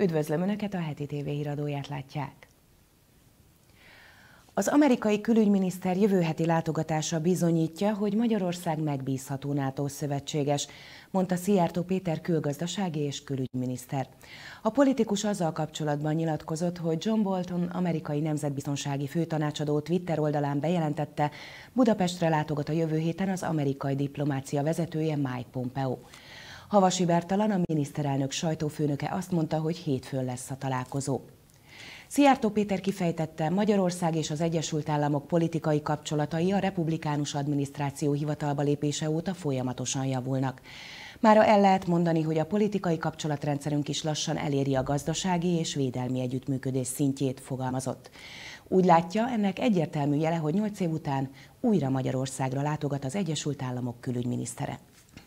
Üdvözlöm Önöket, a Heti TV híradóját látják. Az amerikai külügyminiszter jövő heti látogatása bizonyítja, hogy Magyarország megbízható NATO szövetséges, mondta Szijjártó Péter külgazdasági és külügyminiszter. A politikus azzal kapcsolatban nyilatkozott, hogy John Bolton amerikai nemzetbiztonsági főtanácsadó Twitter oldalán bejelentette, Budapestre látogat a jövő héten az amerikai diplomácia vezetője Mike Pompeo. Havasi Bertalan, a miniszterelnök sajtófőnöke azt mondta, hogy hétfőn lesz a találkozó. Szijjártó Péter kifejtette, Magyarország és az Egyesült Államok politikai kapcsolatai a republikánus adminisztráció hivatalba lépése óta folyamatosan javulnak. Mára el lehet mondani, hogy a politikai kapcsolatrendszerünk is lassan eléri a gazdasági és védelmi együttműködés szintjét, fogalmazott. Úgy látja, ennek egyértelmű jele, hogy 8 év után újra Magyarországra látogat az Egyesült Államok külügyminisztere.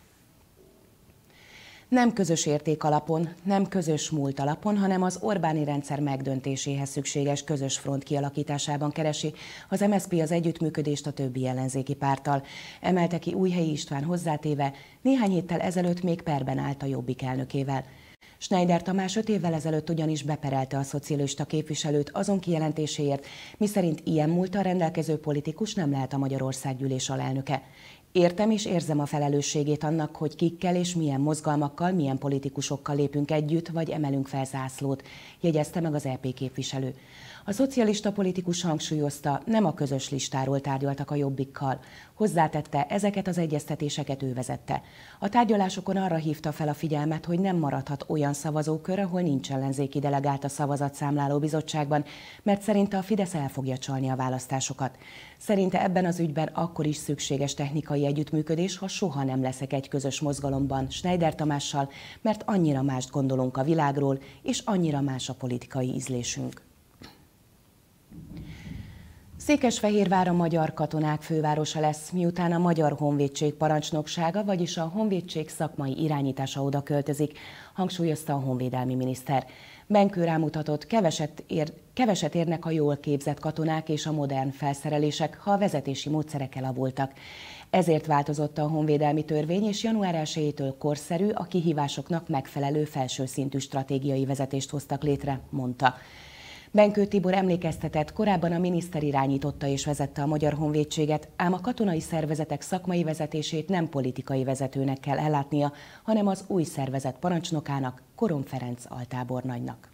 Nem közös érték alapon, nem közös múlt alapon, hanem az Orbáni rendszer megdöntéséhez szükséges közös front kialakításában keresi az MSZP az együttműködést a többi ellenzéki párttal, emelte ki Újhelyi István hozzátéve, néhány héttel ezelőtt még perben állt a Jobbik elnökével. Schneider Tamás 5 évvel ezelőtt ugyanis beperelte a szocialista képviselőt azon kijelentéséért, miszerint ilyen múlttal rendelkező politikus nem lehet a Magyarországgyűlés alelnöke. Értem és érzem a felelősségét annak, hogy kikkel és milyen mozgalmakkal, milyen politikusokkal lépünk együtt, vagy emelünk fel zászlót, jegyezte meg az EP képviselő. A szocialista politikus hangsúlyozta, nem a közös listáról tárgyaltak a Jobbikkal. Hozzátette, ezeket az egyeztetéseket ő vezette. A tárgyalásokon arra hívta fel a figyelmet, hogy nem maradhat olyan szavazókör, ahol nincs ellenzéki delegált a szavazatszámláló bizottságban, mert szerinte a Fidesz el fogja csalni a választásokat. Szerinte ebben az ügyben akkor is szükséges technikai együttműködés, ha soha nem leszek egy közös mozgalomban Schneider Tamással, mert annyira mást gondolunk a világról, és annyira más a politikai ízlésünk. Székesfehérvár a magyar katonák fővárosa lesz, miután a Magyar Honvédség parancsnoksága, vagyis a honvédség szakmai irányítása oda költözik, hangsúlyozta a honvédelmi miniszter. Benkő rámutatott, keveset érnek a jól képzett katonák és a modern felszerelések, ha a vezetési módszerek elavultak. Ezért változott a honvédelmi törvény, és január 1-től korszerű, a kihívásoknak megfelelő felső szintű stratégiai vezetést hoztak létre, mondta. Benkő Tibor emlékeztetett, korábban a miniszter irányította és vezette a Magyar Honvédséget, ám a katonai szervezetek szakmai vezetését nem politikai vezetőnek kell ellátnia, hanem az új szervezet parancsnokának, Koron Ferenc altábornagynak.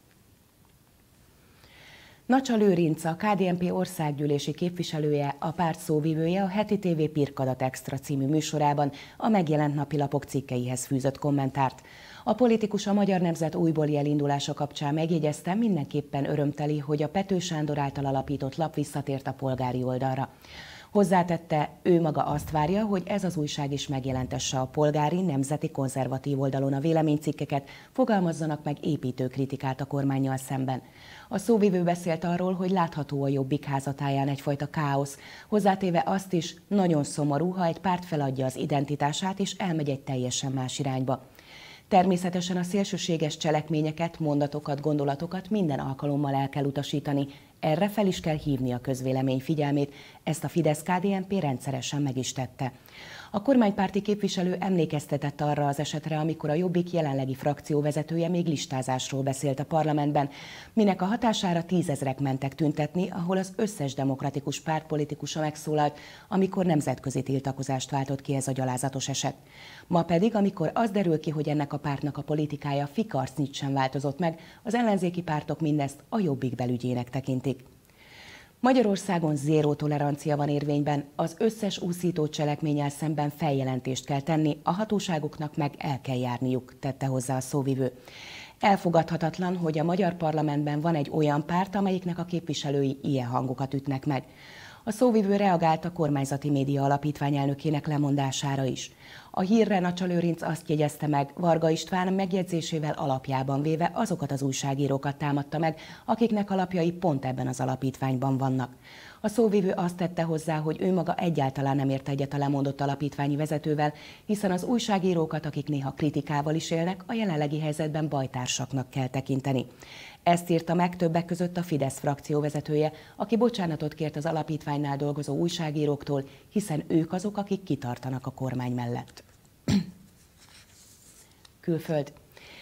Nacsa Lőrinc, a KDNP országgyűlési képviselője, a párt szóvivője a Heti TV Pirkadat Extra című műsorában a megjelent napilapok cikkeihez fűzött kommentárt. A politikus a Magyar Nemzet újbóli elindulása kapcsán megjegyezte, mindenképpen örömteli, hogy a Pető Sándor által alapított lap visszatért a polgári oldalra. Hozzátette, ő maga azt várja, hogy ez az újság is megjelentesse a polgári, nemzeti, konzervatív oldalon a véleménycikkeket, fogalmazzanak meg építő kritikát a kormánnyal szemben. A szóvivő beszélt arról, hogy látható a Jobbik házatáján egyfajta káosz, hozzátéve azt is, nagyon szomorú, ha egy párt feladja az identitását és elmegy egy teljesen más irányba. Természetesen a szélsőséges cselekményeket, mondatokat, gondolatokat minden alkalommal el kell utasítani. Erre fel is kell hívni a közvélemény figyelmét, ezt a Fidesz-KDNP rendszeresen meg is tette. A kormánypárti képviselő emlékeztetett arra az esetre, amikor a Jobbik jelenlegi frakcióvezetője még listázásról beszélt a parlamentben, minek a hatására 10 000-ek mentek tüntetni, ahol az összes demokratikus párt politikusa megszólalt, amikor nemzetközi tiltakozást váltott ki ez a gyalázatos eset. Ma pedig, amikor az derül ki, hogy ennek a pártnak a politikája fikarcnyit sem változott meg, az ellenzéki pártok mindezt a Jobbik belügyének tekintik. Magyarországon zéró tolerancia van érvényben, az összes úszító cselekménnyel szemben feljelentést kell tenni, a hatóságoknak meg el kell járniuk, tette hozzá a szóvivő. Elfogadhatatlan, hogy a magyar parlamentben van egy olyan párt, amelyiknek a képviselői ilyen hangokat ütnek meg. A szóvivő reagált a kormányzati média alapítvány elnökének lemondására is. A hírre Nacsa Lőrinc azt jegyezte meg, Varga István megjegyzésével alapjában véve azokat az újságírókat támadta meg, akiknek alapjai pont ebben az alapítványban vannak. A szóvivő azt tette hozzá, hogy ő maga egyáltalán nem ért egyet a lemondott alapítványi vezetővel, hiszen az újságírókat, akik néha kritikával is élnek, a jelenlegi helyzetben bajtársaknak kell tekinteni. Ezt írta meg többek között a Fidesz frakcióvezetője, aki bocsánatot kért az alapítványnál dolgozó újságíróktól, hiszen ők azok, akik kitartanak a kormány mellett. Külföld.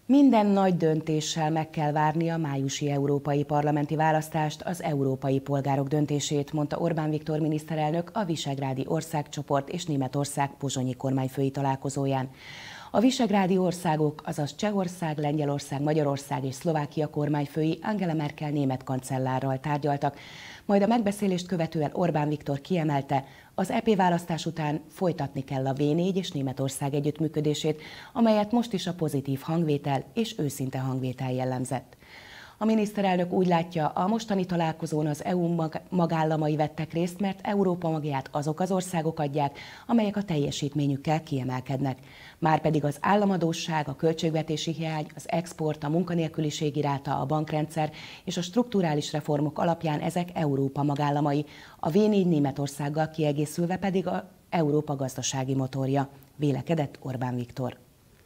Minden nagy döntéssel meg kell várni a májusi európai parlamenti választást, az európai polgárok döntését, mondta Orbán Viktor miniszterelnök a Visegrádi Országcsoport és Németország pozsonyi kormányfői találkozóján. A visegrádi országok, azaz Csehország, Lengyelország, Magyarország és Szlovákia kormányfői Angela Merkel német kancellárral tárgyaltak, majd a megbeszélést követően Orbán Viktor kiemelte, az EP választás után folytatni kell a V4 és Németország együttműködését, amelyet most is a pozitív hangvétel és őszinte hangvétel jellemzett. A miniszterelnök úgy látja, a mostani találkozón az EU magállamai vettek részt, mert Európa magját azok az országok adják, amelyek a teljesítményükkel kiemelkednek. Márpedig az államadósság, a költségvetési hiány, az export, a munkanélküliségi ráta, a bankrendszer és a strukturális reformok alapján ezek Európa magállamai, a V4 Németországgal kiegészülve pedig a Európa gazdasági motorja, vélekedett Orbán Viktor.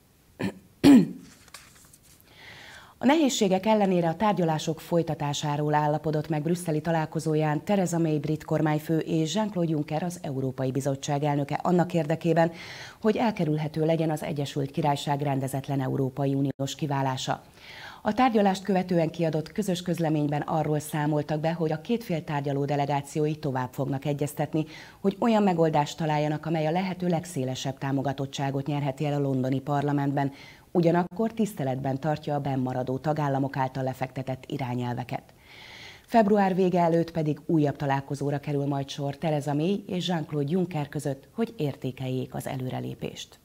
A nehézségek ellenére a tárgyalások folytatásáról állapodott meg brüsszeli találkozóján Theresa May brit kormányfő és Jean-Claude Juncker az Európai Bizottság elnöke annak érdekében, hogy elkerülhető legyen az Egyesült Királyság rendezetlen Európai Uniós kiválása. A tárgyalást követően kiadott közös közleményben arról számoltak be, hogy a két fél tárgyaló delegációi tovább fognak egyeztetni, hogy olyan megoldást találjanak, amely a lehető legszélesebb támogatottságot nyerheti el a londoni parlamentben, ugyanakkor tiszteletben tartja a bennmaradó tagállamok által lefektetett irányelveket. Február vége előtt pedig újabb találkozóra kerül majd sor Theresa May és Jean-Claude Juncker között, hogy értékeljék az előrelépést.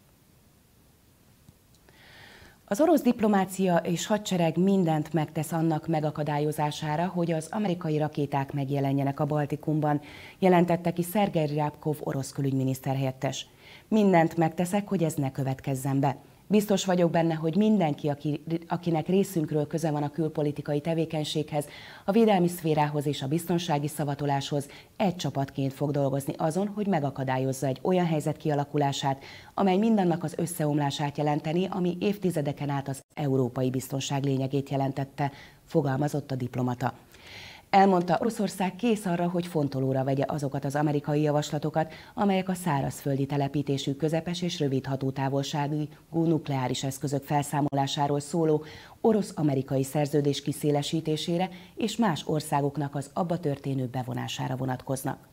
Az orosz diplomácia és hadsereg mindent megtesz annak megakadályozására, hogy az amerikai rakéták megjelenjenek a Baltikumban, jelentette ki Szergej Ryabkov orosz külügyminiszter helyettes. Mindent megteszek, hogy ez ne következzen be. Biztos vagyok benne, hogy mindenki, akinek részünkről köze van a külpolitikai tevékenységhez, a védelmi szférához és a biztonsági szavatoláshoz, egy csapatként fog dolgozni azon, hogy megakadályozza egy olyan helyzet kialakulását, amely mindannak az összeomlását jelenteni, ami évtizedeken át az európai biztonság lényegét jelentette, fogalmazott a diplomata. Elmondta, Oroszország kész arra, hogy fontolóra vegye azokat az amerikai javaslatokat, amelyek a szárazföldi telepítésű közepes és rövid hatótávolságú nukleáris eszközök felszámolásáról szóló orosz-amerikai szerződés kiszélesítésére és más országoknak az abba történő bevonására vonatkoznak.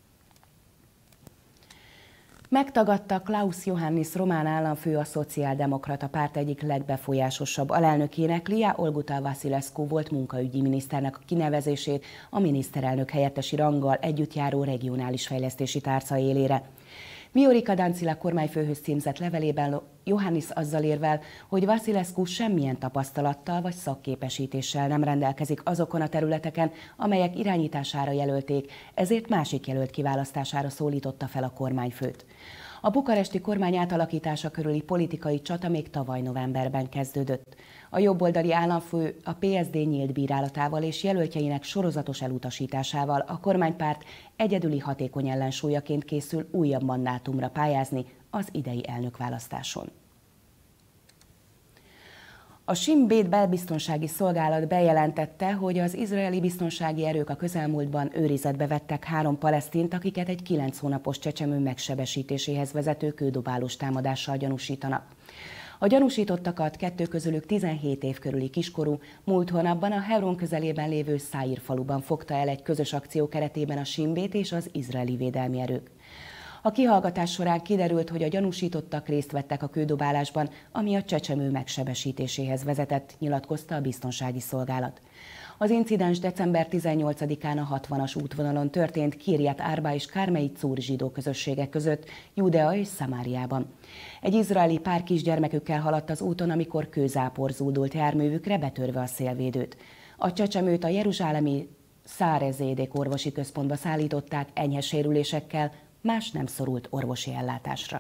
Megtagadta Klaus Iohannis román államfő a szociáldemokrata párt egyik legbefolyásosabb alelnökének, Lia Olguta Vasilescu volt munkaügyi miniszternek a kinevezését a miniszterelnök helyettesi ranggal együtt járó regionális fejlesztési tárca élére. Viorica Dăncilă kormányfőhöz címzett levelében Iohannis azzal érvel, hogy Vasilescu semmilyen tapasztalattal vagy szakképesítéssel nem rendelkezik azokon a területeken, amelyek irányítására jelölték, ezért másik jelölt kiválasztására szólította fel a kormányfőt. A bukaresti kormány átalakítása körüli politikai csata még tavaly novemberben kezdődött. A jobboldali államfő a PSD nyílt bírálatával és jelöltjeinek sorozatos elutasításával a kormánypárt egyedüli hatékony ellensúlyaként készül újabb mandátumra pályázni az idei elnökválasztáson. A Shin Bet belbiztonsági szolgálat bejelentette, hogy az izraeli biztonsági erők a közelmúltban őrizetbe vettek 3 palesztint, akiket egy 9 hónapos csecsemő megsebesítéséhez vezető kődobálós támadással gyanúsítanak. A gyanúsítottakat, 2 közülük 17 év körüli kiskorú, múlt hónapban a Hebron közelében lévő Száír faluban fogta el egy közös akció keretében a Shin Bet és az izraeli védelmi erők. A kihallgatás során kiderült, hogy a gyanúsítottak részt vettek a kődobálásban, ami a csecsemő megsebesítéséhez vezetett, nyilatkozta a biztonsági szolgálat. Az incidens december 18-án a 60-as útvonalon történt Kirjat Arba és Karmei Czur zsidó közösségek között, Judea és Szamáriában. Egy izraeli pár kisgyermekükkel haladt az úton, amikor kőzápor zúdult járművükre, betörve a szélvédőt. A csecsemőt a jeruzsálemi Szárezédék orvosi központba szállították enyhe sérülésekkel, más nem szorult orvosi ellátásra.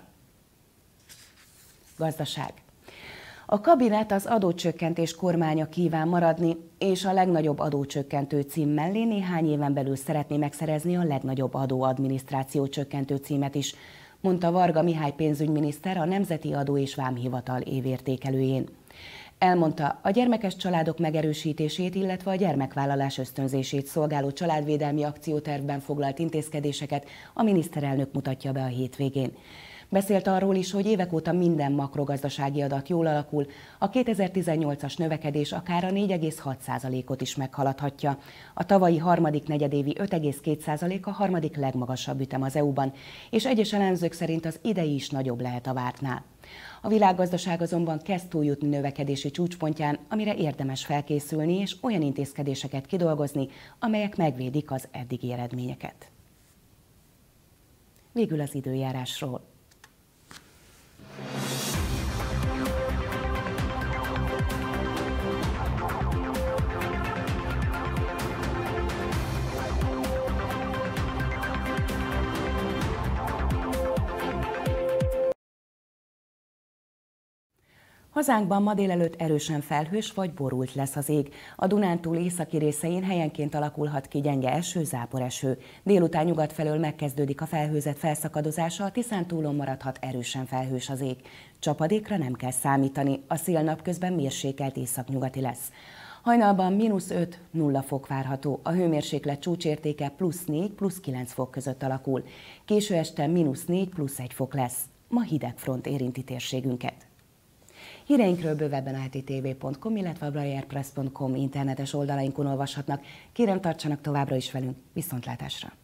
Gazdaság. A kabinet az adócsökkentés kormánya kíván maradni, és a legnagyobb adócsökkentő cím mellé néhány éven belül szeretné megszerezni a legnagyobb adóadminisztráció csökkentő címet is, mondta Varga Mihály pénzügyminiszter a Nemzeti Adó és Vámhivatal évértékelőjén. Elmondta, a gyermekes családok megerősítését, illetve a gyermekvállalás ösztönzését szolgáló családvédelmi akciótervben foglalt intézkedéseket a miniszterelnök mutatja be a hétvégén. Beszélt arról is, hogy évek óta minden makrogazdasági adat jól alakul, a 2018-as növekedés akár a 4,6%-ot is meghaladhatja. A tavalyi harmadik negyedévi 5,2% a harmadik legmagasabb ütem az EU-ban, és egyes elemzők szerint az idei is nagyobb lehet a vártnál. A világgazdaság azonban kezd túljutni növekedési csúcspontján, amire érdemes felkészülni és olyan intézkedéseket kidolgozni, amelyek megvédik az eddigi eredményeket. Végül az időjárásról. Hazánkban ma délelőtt erősen felhős vagy borult lesz az ég. A Dunántúl északi részein helyenként alakulhat ki gyenge eső, záporeső. Délután nyugat felől megkezdődik a felhőzet felszakadozása, a Tiszántúlon maradhat erősen felhős az ég. Csapadékra nem kell számítani, a szél napközben mérsékelt északnyugati lesz. Hajnalban -5–0 fok várható, a hőmérséklet csúcsértéke +4–+9 fok között alakul. Késő este -4–+1 fok lesz. Ma hideg front érinti térségünket. Híreinkről bővebben a hetitv.com, illetve a braillerpress.com internetes oldalainkon olvashatnak. Kérem, tartsanak továbbra is velünk. Viszontlátásra!